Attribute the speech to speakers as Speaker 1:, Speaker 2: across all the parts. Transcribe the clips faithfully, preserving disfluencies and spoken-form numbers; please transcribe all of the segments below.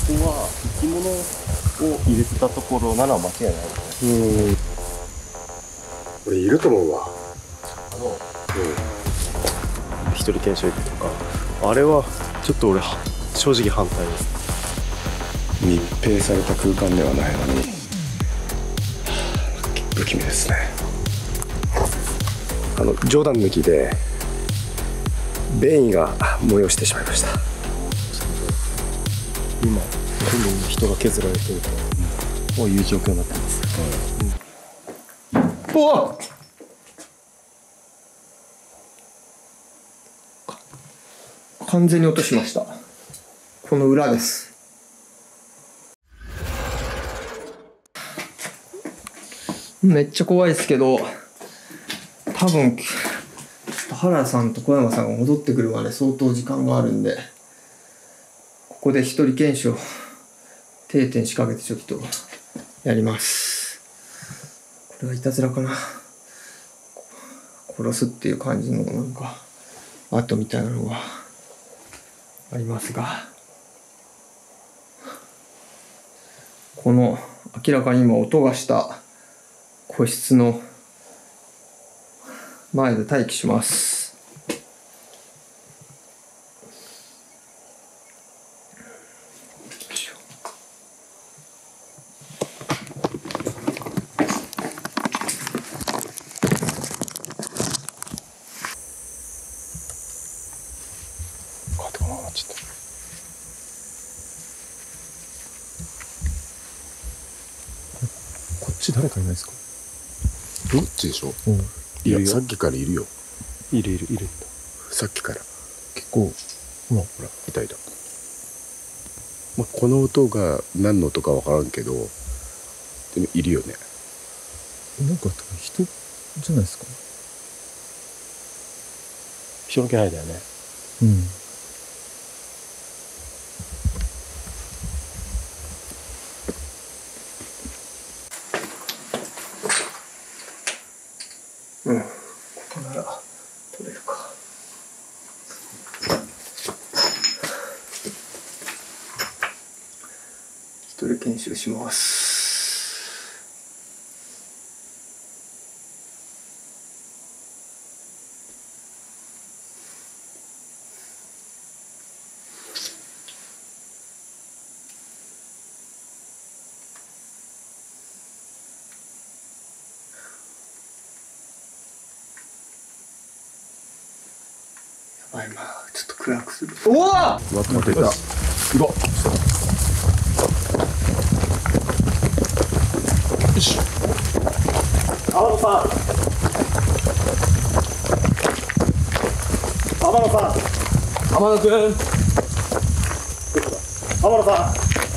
Speaker 1: は生き物を入れてたところなら間違いないですね。
Speaker 2: うん。俺いると思うわ。
Speaker 1: あの、
Speaker 2: うん。一人研修とか、あれはちょっと俺正直反対です。密閉された空間ではないのに不気味ですね。あの冗談抜きで便意が催してしまいました。今どんどん人が削られてると、うん、こういう状況になってます。うん、うわっ、完全に落としました。この裏です。めっちゃ怖いですけど、多分原さんと小山さんが戻ってくるまで相当時間があるんで、ここで一人検証定点仕掛けてちょっとやります。これはいたずらかな。殺すっていう感じのなんか跡みたいなのがありますが、この明らかに今音がした個室の前で待機します。こっち誰かいないですか？
Speaker 3: どっちでしょう。
Speaker 2: うん、
Speaker 3: いや、さっきからいるよ。
Speaker 2: いるいるいる。
Speaker 3: さっきから
Speaker 2: 結構、ほら
Speaker 3: ほらいたいた。まあ、この音が何の音か分からんけど、でもいるよね。
Speaker 2: なんか人じゃないですか。
Speaker 1: 人の気配だよね。
Speaker 2: うん。うん、ここなら取れるか。一人研修します。やばいな、ちょっと暗くする。おお！
Speaker 3: わっ待ってた。うわ。よし。
Speaker 1: 天野さん。天野さん。
Speaker 3: 天野くん。
Speaker 1: 天野さ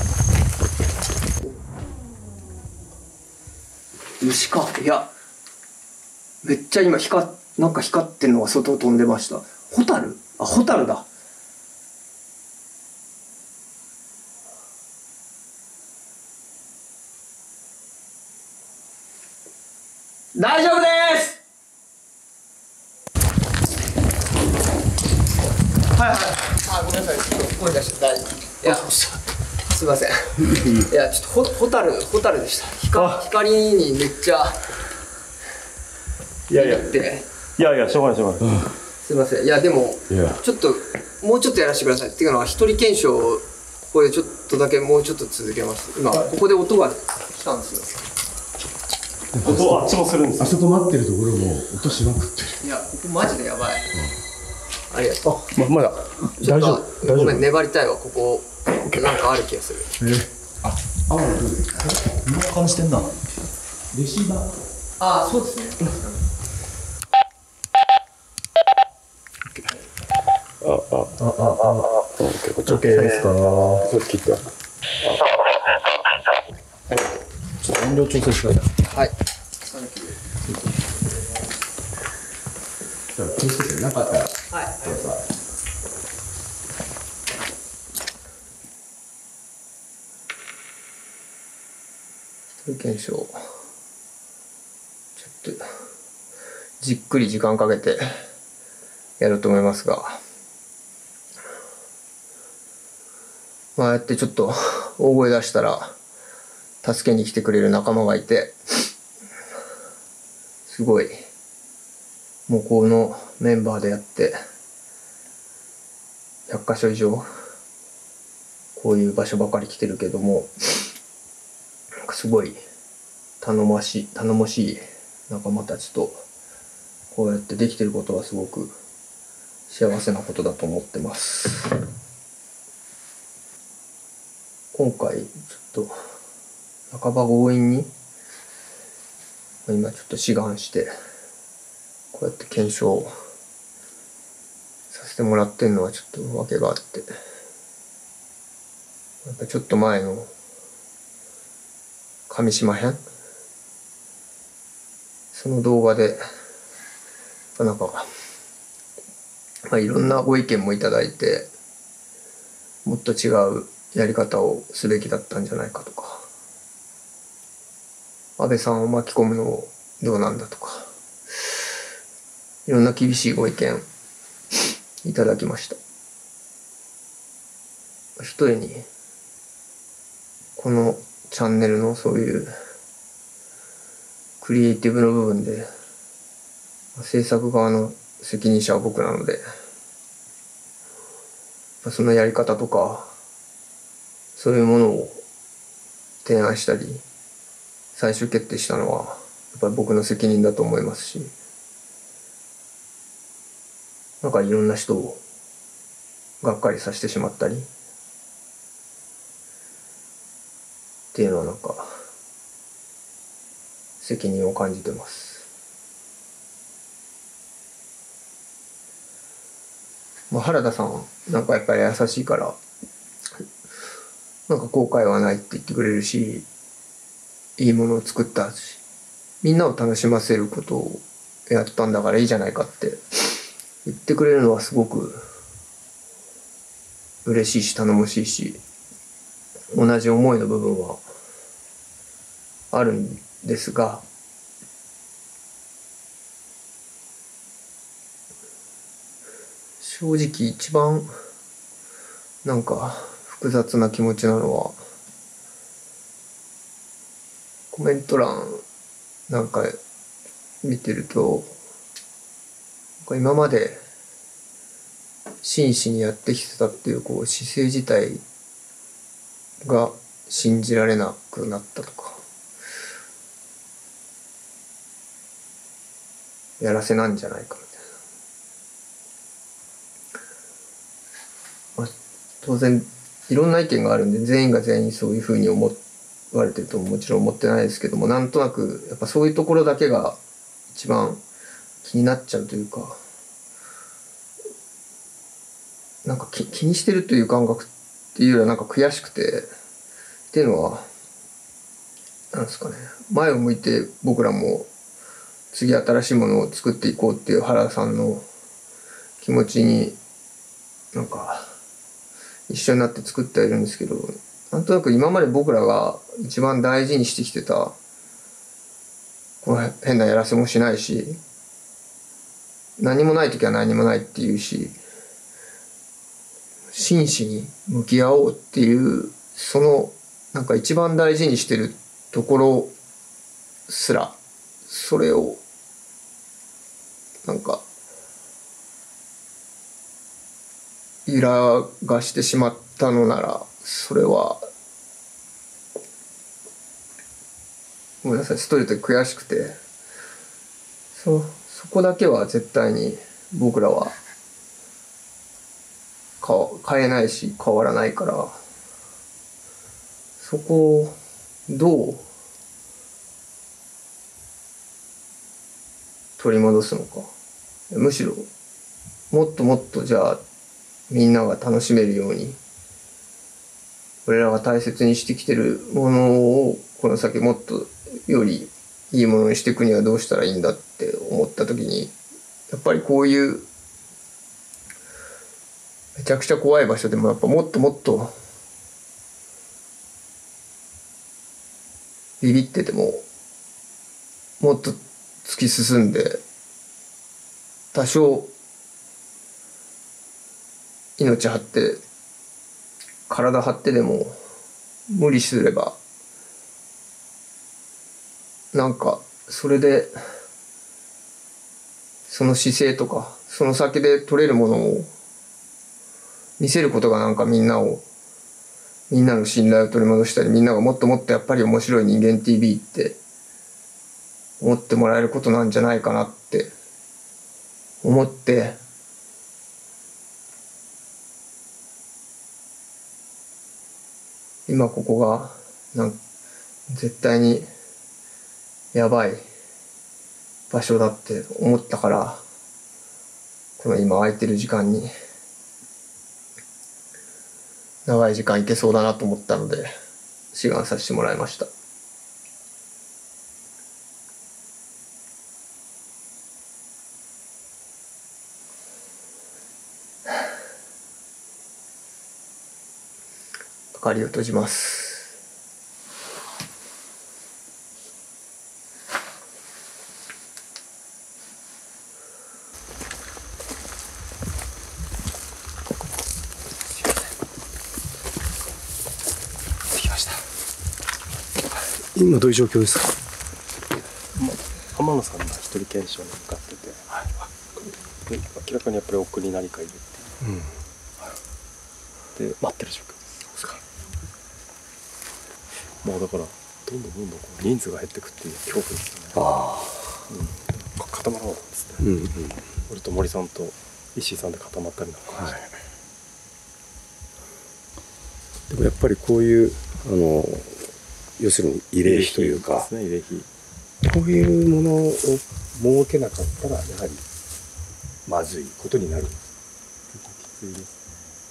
Speaker 4: ん。虫か。いや、めっちゃ今光っなんか光ってるのが外を飛んでました。ホタル？あ、ホタルだ。大丈夫です。はいはい。あ、ごめんなさい。ちょっと声出して大丈夫。いや、すいません。いや、ちょっとホホタルホタルでした。光光にめっちゃ。
Speaker 1: いやいや。いやいや、しょうがないしょうがない。
Speaker 4: すいません。いやでもちょっともうちょっとやらせてください。っていうのは一人検証ここでちょっとだけもうちょっと続けます。今ここで音がしたんですよ。
Speaker 1: 音あっちもするんですよ。
Speaker 3: あそこ待ってるところも音しまくってる。
Speaker 4: いや、ここマジでやばい。ありがとう。
Speaker 3: ままだ大丈夫。
Speaker 4: ごめん、粘りたいわ。ここなんかある気がする。
Speaker 3: えー、あ、あ、こんな感じしてんな。レシーバー。
Speaker 4: ああ、そうですね。
Speaker 3: あ、あ、あ、あ、あ、結構ちょっとですか。それ切った。ちょっと音量調整してください。
Speaker 4: はい。
Speaker 3: じゃあ気をつけてなかったら。はい。
Speaker 4: 一人検証。ちょっとじっくり時間かけてやると思いますが、まあやってちょっと
Speaker 2: 大声出したら助けに来てくれる仲間がいて、すごいもうこのメンバーでやってひゃっかしょ以上こういう場所ばかり来てるけども、なんかすごい頼もしい頼もしい仲間たちとこうやってできてることはすごく幸せなことだと思ってます。今回ちょっと半ば強引に今ちょっと志願してこうやって検証させてもらってるのはちょっと訳があって、やっぱちょっと前の上島編、その動画でなんか、まあ、いろんなご意見もいただいて、もっと違うやり方をすべきだったんじゃないかとか、安倍さんを巻き込むのもどうなんだとか、いろんな厳しいご意見いただきました。ひとえにこのチャンネルのそういうクリエイティブの部分で制作側の責任者は僕なので、そのやり方とかそういうものを提案したり最終決定したのはやっぱり僕の責任だと思いますし、なんかいろんな人をがっかりさせてしまったりっていうのはなんか責任を感じてます。まあ、原田さんはなんかやっぱり優しいからなんか後悔はないって言ってくれるし、いいものを作ったし、みんなを楽しませることをやったんだからいいじゃないかって言ってくれるのはすごく嬉しいし頼もしいし、同じ思いの部分はあるんですが、正直一番なんか複雑な気持ちなのは、コメント欄なんか見てると、今まで真摯にやってきてたっていうこう姿勢自体が信じられなくなったとか、やらせなんじゃないかみたいな、まあ、当然いろんな意見があるんで全員が全員そういうふうに思われてるともちろん思ってないですけども、なんとなくやっぱそういうところだけが一番気になっちゃうというか、なんか気気にしてるという感覚っていうよりはなんか悔しくてっていうのはなんですかね、前を向いて僕らも次新しいものを作っていこうっていう原田さんの気持ちになんか一緒になって作ってはいるんですけど、なんとなく今まで僕らが一番大事にしてきてたこの変なやらせもしないし、何もない時は何もないっていうし、真摯に向き合おうっていうそのなんか一番大事にしてるところすら、それをなんか揺らがしてしまったのなら、それはごめんなさい、ストレートで悔しくて、そそこだけは絶対に僕らは変えないし変わらないから、そこをどう取り戻すのか、むしろもっともっとじゃあみんなが楽しめるように俺らが大切にしてきてるものをこの先もっとよりいいものにしていくにはどうしたらいいんだって思った時に、やっぱりこういうめちゃくちゃ怖い場所でもやっぱもっともっとビビっててももっと突き進んで多少命張って体張ってでも無理すればなんかそれでその姿勢とかその先で取れるものを見せることがなんかみんなをみんなの信頼を取り戻したり、みんながもっともっとやっぱり面白い人間 ティーブイ って思ってもらえることなんじゃないかなって思って、今ここがなん絶対にやばい場所だって思ったから、この今空いてる時間に長い時間いけそうだなと思ったので志願させてもらいました。明かりを閉じます。
Speaker 3: 今どういう状況ですか？
Speaker 1: 浜野さんが一人検証に向かってて、はい、で明らかにやっぱり奥に何かいるっていう、うん、で待ってる状況です。もうだからどんどんどんどんこう人数が減っていくっていう恐怖ですよね。ああ、うん、固まろうなんですね、うんうん、俺と森さんと石井さんで固まったりなんか、はい、
Speaker 3: でもやっぱりこういうあの要するに慰霊碑というか、
Speaker 1: 慰霊碑、
Speaker 3: こういうものを設けなかったらやはりまずいことになる。
Speaker 1: 結構きついです。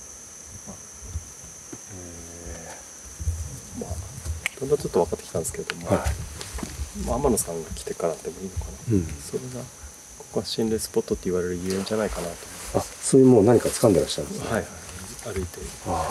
Speaker 1: まあだんだんちょっと分かってきたんですけども、はい、まあ、天野さんが来てからでもいいのかな、うん、それがここは心霊スポットって言われる理由じゃないかなと思います。
Speaker 3: あ、そういうもう何か掴んでらっしゃるんですね。
Speaker 1: はいはい、歩いて。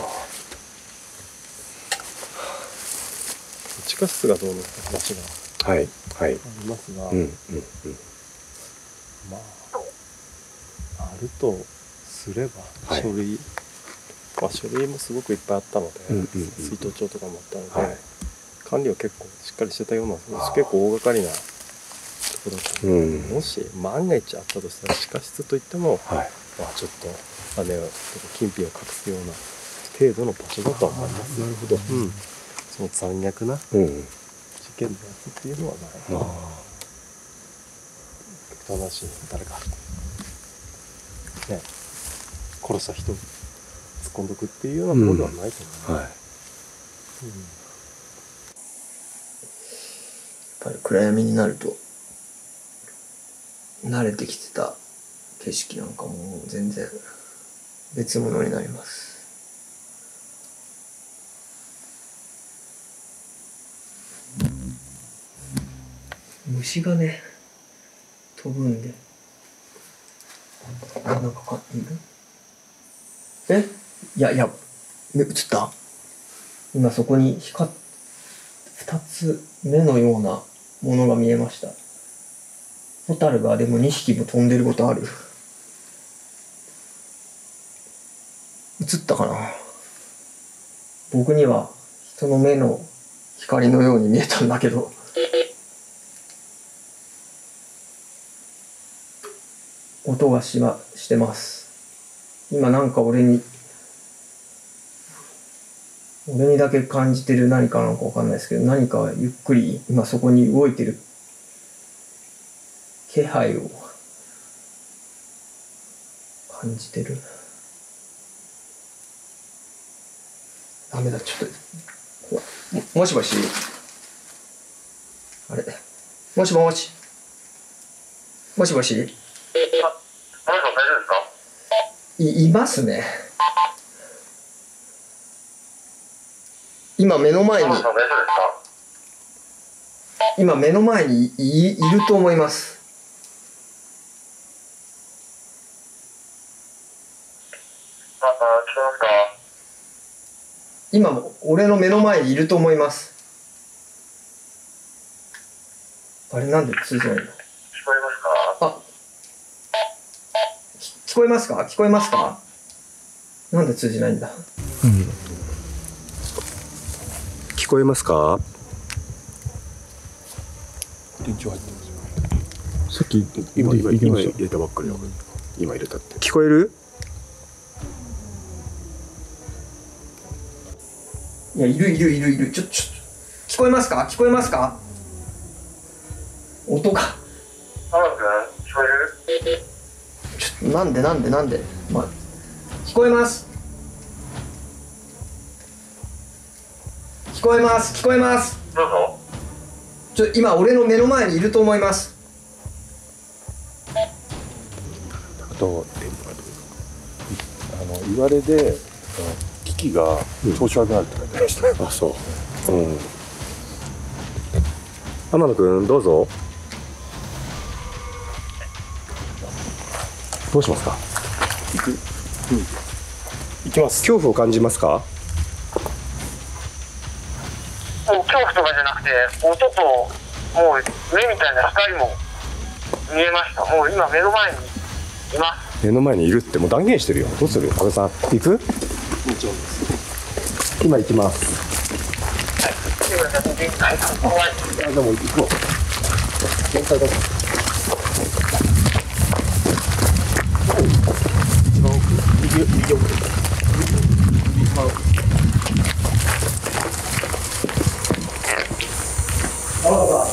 Speaker 1: 地下室がどうのって話が
Speaker 3: はいはい
Speaker 1: ありますが、
Speaker 3: うんうんうん、
Speaker 1: まああるとすれば書類、はい、まあ、書類もすごくいっぱいあったので、うんうんうん、出納帳とかもあったので、はい、管理は結構しっかりしてたような、結構大掛かりなところだったので、うん、もし万が一あったとしたら地下室といっても、はい、まあちょっと姉を金品を隠すような程度の場所だとは思います。なるほど、うん、その残虐な事件のやつっていうのはない。ああ、極端なし、誰かね殺した人突っ込んどくっていうようなところではないと思います。うん、はい、うん、や
Speaker 2: っぱり暗闇になると慣れてきてた景色なんかも全然別物になります。虫がね飛ぶんで、なんかかいる？え？いやいや、映った？今そこに光っ二つ目のようなものが見えました。ホタルがでもにひきも飛んでることある。映ったかな？僕には人の目の光のように見えたんだけど。音がしま、してます。今なんか俺に俺にだけ感じてる何かなのかわかんないですけど、何かゆっくり今そこに動いてる気配を感じてる。ダメだ、ちょっと も, もしもしあれもしもしもしもしい, いますね。今目の前に今目の前に い, い, いると思います。今俺の目の前にいると思います。あれなんで通じないの？聞こえますか？あ、聞こえますか？聞こえますか？なんで通じないんだ？うん、
Speaker 3: こえますか？
Speaker 1: 電池入ってますよ。
Speaker 3: さっき今今今入れたばっかりだから、今入れたって。聞こえる？
Speaker 2: いや、いるいるいるいる。ちょ、ちょ、聞こえますか？聞こえますか？音が。
Speaker 5: 浜田君、聞こえる？
Speaker 2: ちょっと、なんでなんでなんで。まあ、聞こえます。聞こえます。聞こえます。
Speaker 5: どうぞ。
Speaker 2: ちょ、今、俺の目の前にいると思います。
Speaker 3: あと、あの言われで、機器が調子悪くなるって書いてありました。あ、そう。うん。天野くん、どうぞ。どうしますか？
Speaker 1: 行く。うん。行きます。
Speaker 3: 恐怖を感じますか？
Speaker 5: もう恐怖とかじゃなくて、音と、もう目みたいな光も見えました。もう今目の前にいます。
Speaker 3: 目の前にいるってもう断言してるよ。どうする？安倍さん、行く？
Speaker 1: もちろんです。
Speaker 3: 今行きます。
Speaker 5: はい。来てください。限界が怖い。
Speaker 3: あ、でも行こう。限界だ。
Speaker 1: 一番奥。右右奥。右一番奥。あらら。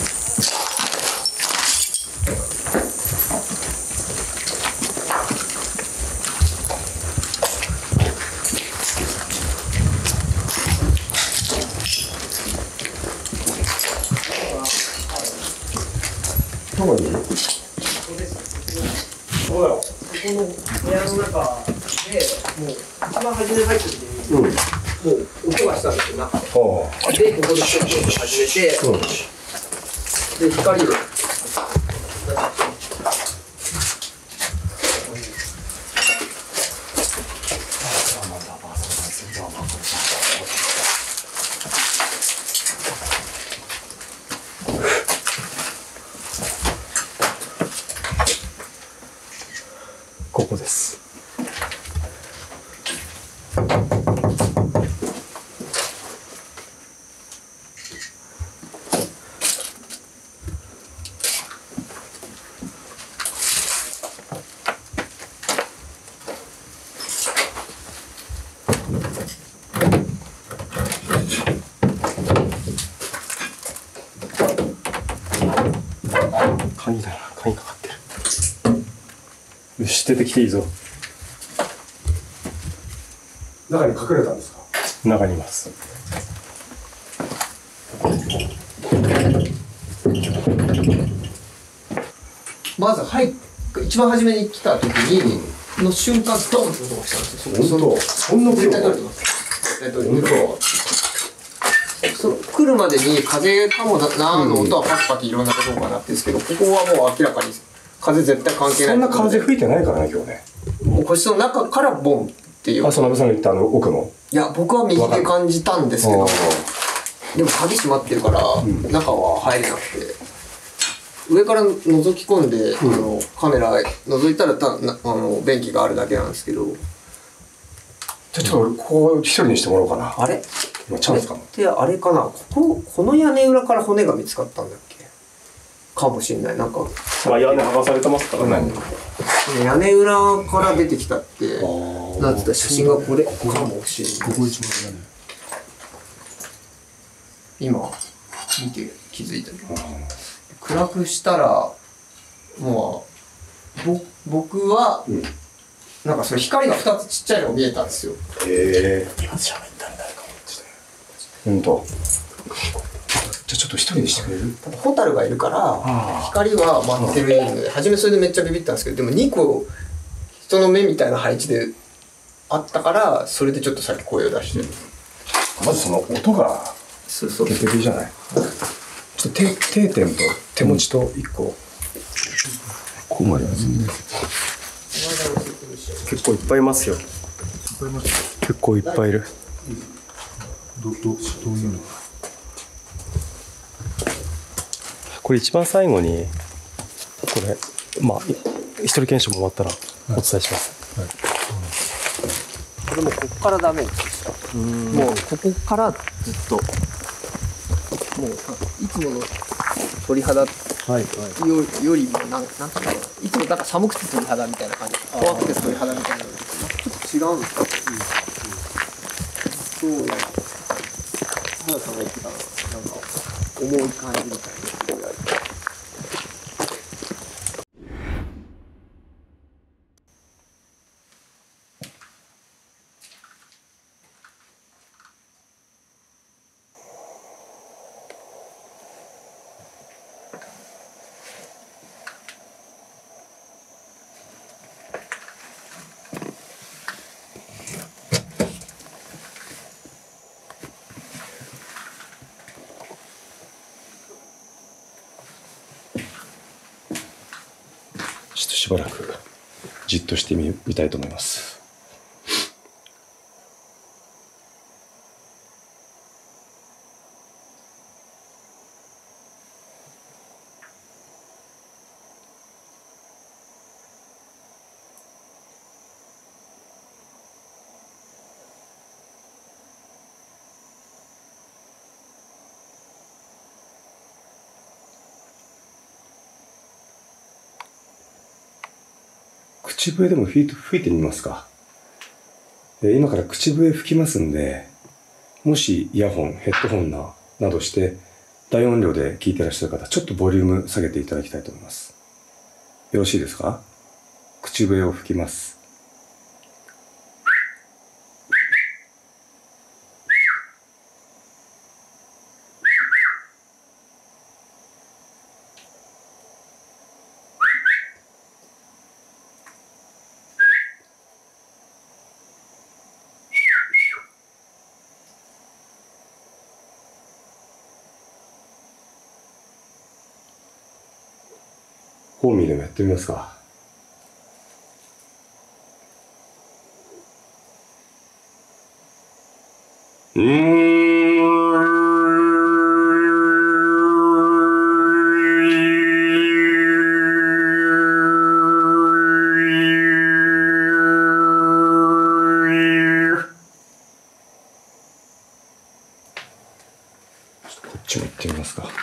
Speaker 3: どこに？
Speaker 1: そうだよ。
Speaker 2: ここの部屋の中で、もう、一番初め入った時に、
Speaker 3: うん。
Speaker 2: もう、音がしたんですよ、中で。
Speaker 3: は
Speaker 2: で、ここでちょっと始めて、
Speaker 3: あ。うん。
Speaker 2: で、光を。
Speaker 1: ここです。鍵だな、鍵かかってる。よし、出てきていいぞ。
Speaker 3: 中に隠れたんですか？
Speaker 1: 中にいます。
Speaker 2: まず入っ一番初めに来た時にの瞬間ドンって音がしたんですよ。
Speaker 3: 本当？そんな
Speaker 2: 絶対取れてます。絶対取れてます。その来るまでに風かもなーの音はパキパキいろんなところが鳴ってるんですけど、ここはもう明らかに風絶対関係ない。
Speaker 3: そんな風吹いてないからね、今日ね。
Speaker 2: もう個室の中からボンっていう。
Speaker 3: あ、その安倍さんが言ったあの奥の。
Speaker 2: いや、僕は右で感じたんですけど、でも鍵閉まってるから、中は入れなくて、上から覗き込んで、あのカメラ覗いたらたなあの便器があるだけなんですけど。
Speaker 3: じゃあちょっと俺ここ一人にしてもらおうかな。
Speaker 2: あれ
Speaker 3: 今チャンスかも。
Speaker 2: で、あれかな、ここ、この屋根裏から骨が見つかったんだっけかもしんない。なんか、
Speaker 1: まあ屋根剥がされてますからね。
Speaker 2: 屋根裏から出てきたって、なんつった写真がこれかもしれない。
Speaker 3: ここ一番だね。
Speaker 2: 今、見て気づいたけど。暗くしたら、もう、ぼ僕は、
Speaker 3: うん、
Speaker 2: なんかそれ光がふたつちっちゃいのが見えたんですよ。
Speaker 3: へえ。
Speaker 1: 今喋ったんだよ、かもって。
Speaker 3: ほんと。じゃあちょっと一人にしてくれる？
Speaker 2: ただホタルがいるから、光は待ってるので、初めそれでめっちゃビビったんですけど、でもにこ人の目みたいな配置であったから、それでちょっとさっき声を出してる。
Speaker 3: まずその音が
Speaker 2: そうそう
Speaker 3: 決定的じゃない？ちょっと定定点と手持ちと一個。ここまで。
Speaker 1: 結構いっぱいいますよ。結構いっぱいいる。
Speaker 3: どどどういうの？
Speaker 1: これ一番最後にこれまあ一人検証も終わったらお伝えします。
Speaker 2: これもここからダメです。 もうここからずっともういつもの鳥肌よ、
Speaker 1: はいはい、
Speaker 2: よりもなんなんていうのかないつもなんか寒くて鳥肌みたいな感じ、怖くて鳥肌みたいなのちょっと違うんですか、うんうん、そうなんか原さんが言ってたなんか重い感じみたいな。
Speaker 6: ちょっとしばらくじっとしてみみたいと思います。口笛でも吹いて、吹いてみますか。今から口笛吹きますんで、もしイヤホン、ヘッドホンな、などして大音量で聞いてらっしゃる方、ちょっとボリューム下げていただきたいと思います。よろしいですか。口笛を吹きます。ホーミーでもやってみますか。うーん。ちょっとこっちも行ってみますか。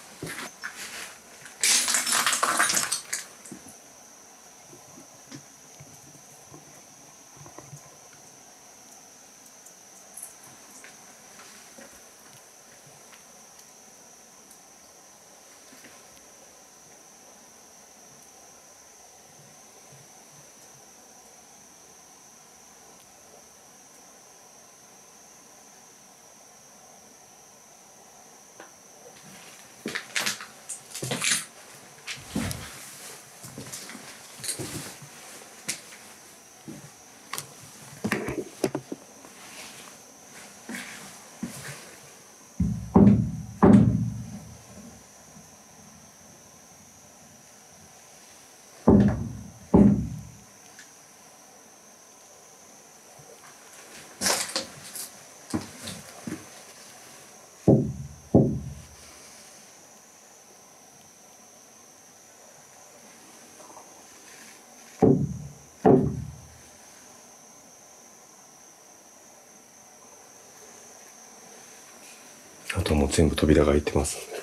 Speaker 6: あともう全部扉が開いてますんで。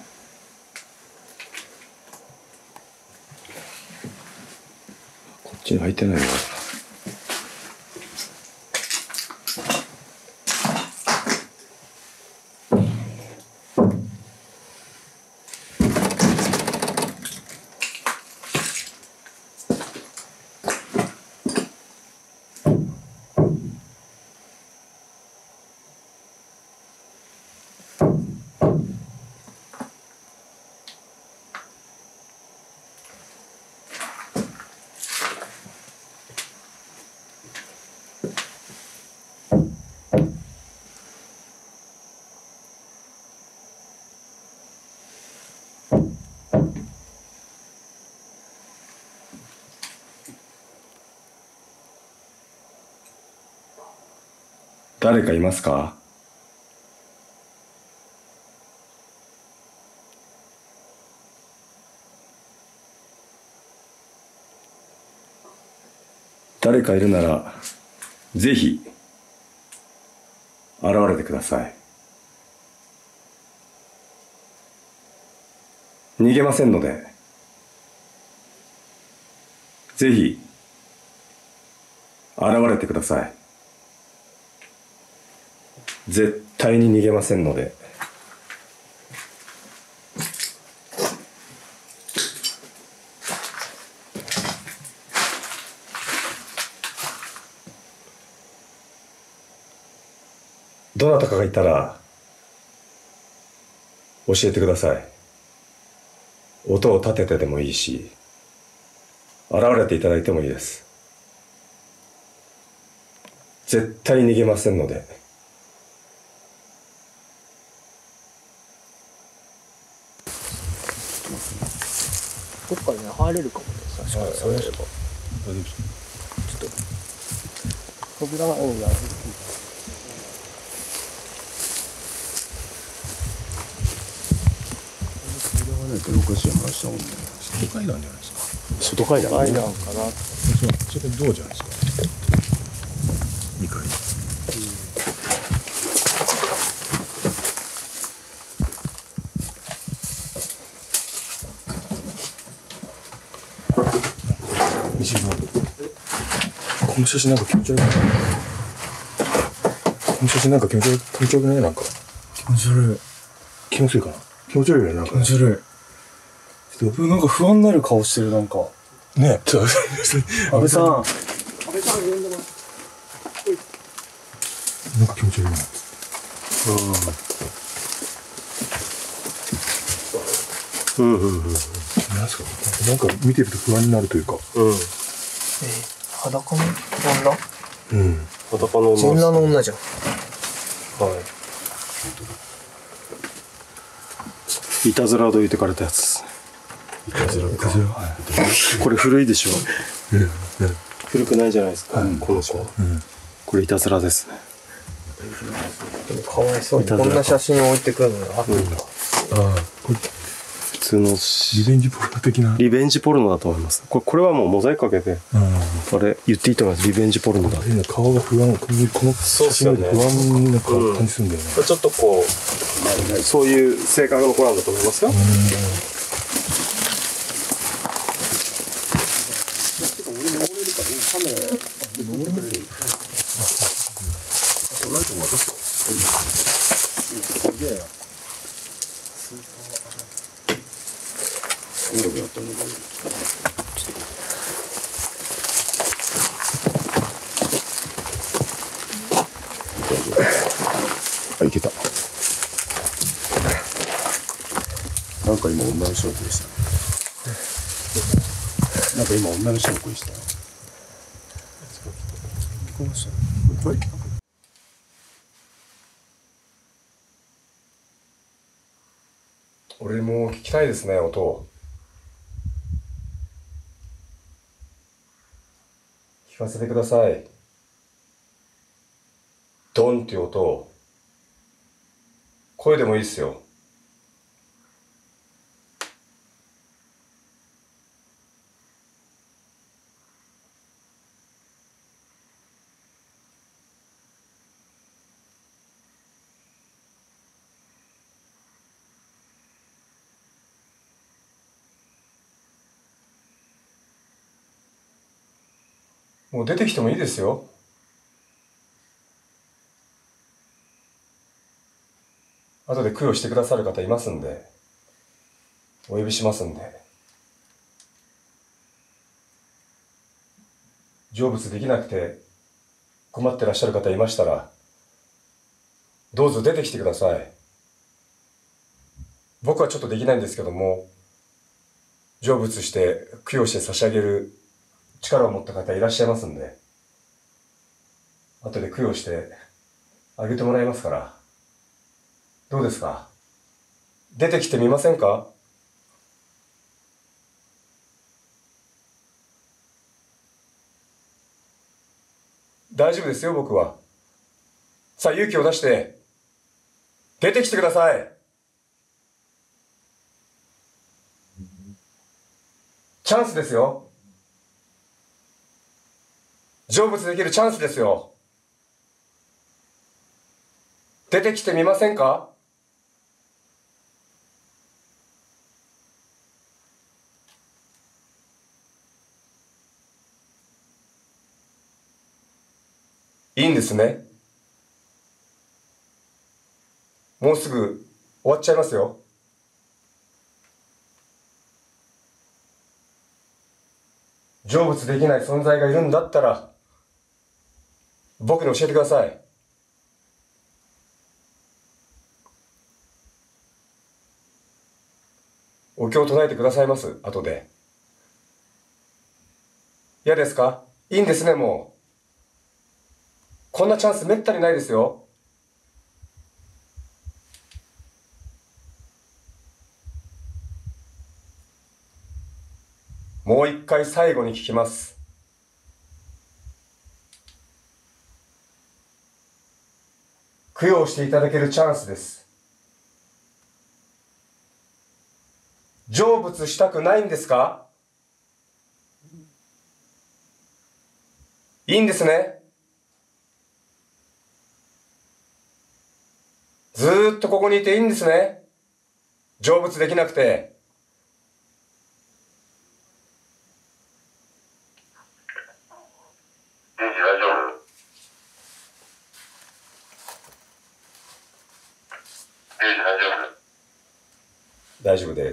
Speaker 6: こっちに開いてないのかな。誰かいますか？誰かいるなら、ぜひ現れてください。逃げませんので、ぜひ現れてください。絶対に逃げませんので。どなたかがいたら教えてください。音を立ててでもいいし、現れていただいてもいいです。絶対逃げませんので。
Speaker 1: どっかでね入れるかもね。確かにそういえば。ちょっと扉がうんやる。
Speaker 3: おかしい話だもんね。外階段じゃないですか。
Speaker 1: 外階段階段かな。
Speaker 3: そそこどうじゃないですか。にかい。西野、この写真なんか気持ち悪いな。この写真なんか気持ち悪い、気持ち悪くない？なんか気持ち悪い。気持ち悪いかな。気持ち悪いよね。なんか、ね、気持ち悪い。なんか不安になる顔してる、なんか。ねえ。安倍さん。安倍さん呼んでます。なんか気持ち悪いな。うん。うんうんうん。なんすか。なんか見てると不安になるというか。うん。え
Speaker 4: ー、裸の女？
Speaker 3: うん。裸の女。
Speaker 4: 全裸の女じゃん。
Speaker 3: はい。いたずらと言ってかれたやつ。いたずらか。これ古いでしょ。うんうん、古くないじゃないですか。うん、この子、うん。これいたずらですね。
Speaker 4: でもかわいそうにこんな写真を置いてくるのがあるんだ。
Speaker 3: うん、ああ、これ普通のリベンジポルノ的な。リベンジポルノだと思います。これこれはもうモザイクかけて、うん、あれ言っていいと思います。リベンジポルノだ。顔が不安、この写真で不安な感じするんだよね。うん、ちょっとこうそういう性格の子なんだと思いますよ。うん、あ、いけた。なんか今女の人の声した。なんか今女の人の声したよ。聞こえました。はい。俺も聞きたいですね、音。聞かせてください。ドンっていう音。声でもいいっすよ。もう出てきてもいいですよ。後で供養してくださる方いますんで、お呼びしますんで。成仏できなくて困ってらっしゃる方いましたら、どうぞ出てきてください。僕はちょっとできないんですけども、成仏して供養して差し上げる力を持った方いらっしゃいますんで、後で供養してあげてもらいますから、どうですか？出てきてみませんか？大丈夫ですよ、僕は。さあ、勇気を出して出てきてください。チャンスですよ。成仏できるチャンスですよ。
Speaker 6: 出てきてみませんか？いいんですね。もうすぐ終わっちゃいますよ。成仏できない存在がいるんだったら、僕に教えてください。お経を唱えてくださいます、後で。嫌ですか？いいんですね、もう。こんなチャンスめったにないですよ。もう一回最後に聞きます。供養していただけるチャンスです。成仏したくないんですか？いいんですね。ずーっとここにいていいんですね。成仏できなくて。
Speaker 5: レイジ大丈夫？レイジ大丈夫？
Speaker 6: 大丈夫です。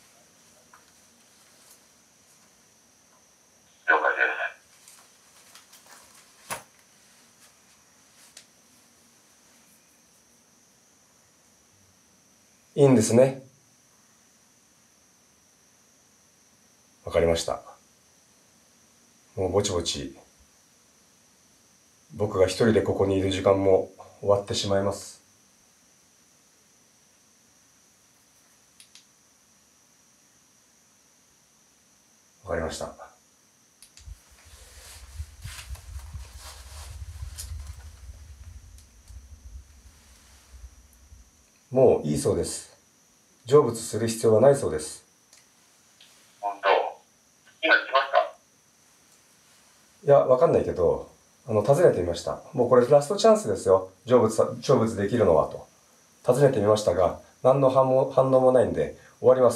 Speaker 5: 了解です。
Speaker 6: いいんですね。わかりました。もうぼちぼち、僕が一人でここにいる時間も終わってしまいます。わかりました。もういいそうです。成仏する必要はないそうです。
Speaker 5: 本当？今来ました？
Speaker 6: いや、わかんないけど、あの、尋ねてみました。もうこれラストチャンスですよ。成仏さ、成仏できるのはと。尋ねてみましたが、何の反応、反応もないんで、終わります。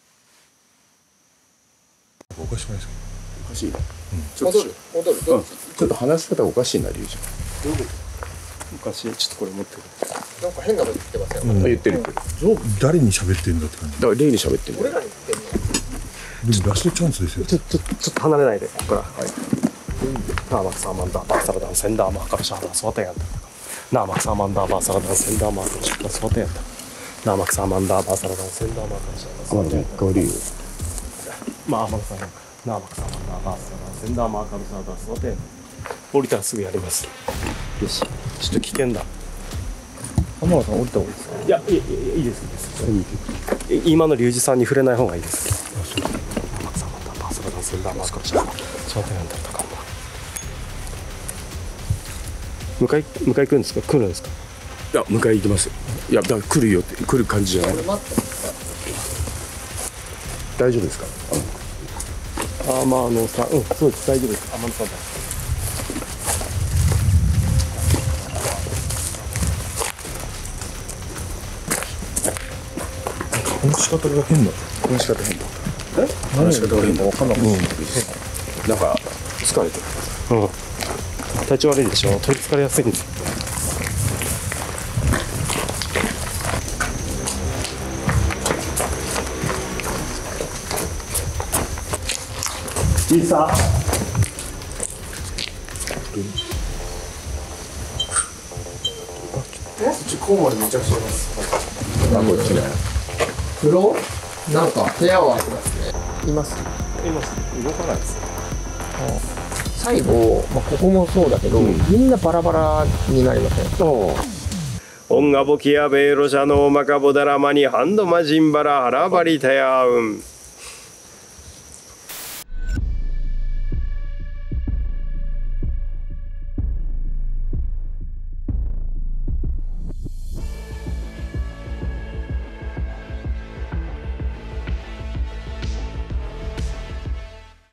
Speaker 7: おかしくないですか？
Speaker 8: おかしい。
Speaker 4: 戻る戻る、
Speaker 8: うん、ちょっと話し方おかしいな、リュウジ。
Speaker 3: どういうこと？昔ちょっとこれ持ってる。
Speaker 4: なんか変なこと言ってますよ、
Speaker 7: うん、
Speaker 8: あ、言ってる。
Speaker 7: 誰に喋ってんだって感じ。
Speaker 8: だから、レイに喋ってる。
Speaker 4: 俺らに言ってんの？
Speaker 7: でもラストチャンスですよ。
Speaker 3: ちょ、ちょ、ちょっと離れないで、ここから。はい。ナーマクサーマンダーバーサラダンセンダーマーカルシャーダースワテヤンダー。ナーマクサーマンダーバーサラダンセンダーマーカルシャーダースワテヤンダー。ナーマクサーマンダーバーサラダンセンダーマーカルシャーダースワテヤンダー。
Speaker 8: 変わるよ。
Speaker 3: まあ、天野さん、ナーマクサーマンダーバーサラダンセンダーマーカルシャーダースワテヤンダー。降りたらすぐやります。よし。ちょっと危険だ。
Speaker 2: 天野さん降りた方がいいですか？
Speaker 3: いや、いい、いい、いいです、いいです。今の龍二さんに触れない方がいいです。ナーマクサーマンダーバーサラダンセンダーマーカルシャーダースワテヤンダーとか。迎え、迎え来るんですか？来るんですか？
Speaker 8: いや、迎え行きます。いや、だから来るよって、来る感じじゃない。
Speaker 4: 俺待ってますか？
Speaker 8: 大丈夫ですか？
Speaker 3: あ、まあ、あのさ、うん、そうです、大丈夫です。天野さんだ。
Speaker 7: 話し方が変だ。
Speaker 8: 話し方変だ。
Speaker 7: え？
Speaker 8: 話し方が変だ。
Speaker 7: 分かんなかった。
Speaker 8: なんか、疲れてる。
Speaker 3: うん。体調悪いでしょ。取りつかれやすいんですよ。いいさ。
Speaker 4: こっちコウモリめちゃくちゃいます。
Speaker 8: あ、こっちね。
Speaker 4: 風呂？なんか部屋はありますね。います。
Speaker 3: います。動かないです。
Speaker 4: 最後、まあ、ここもそうだけど、うん、みんなバラバラになりません？
Speaker 3: オンガボキアベーロシャノーマカボダラマニハンドマジンバラハラバリタヤウン。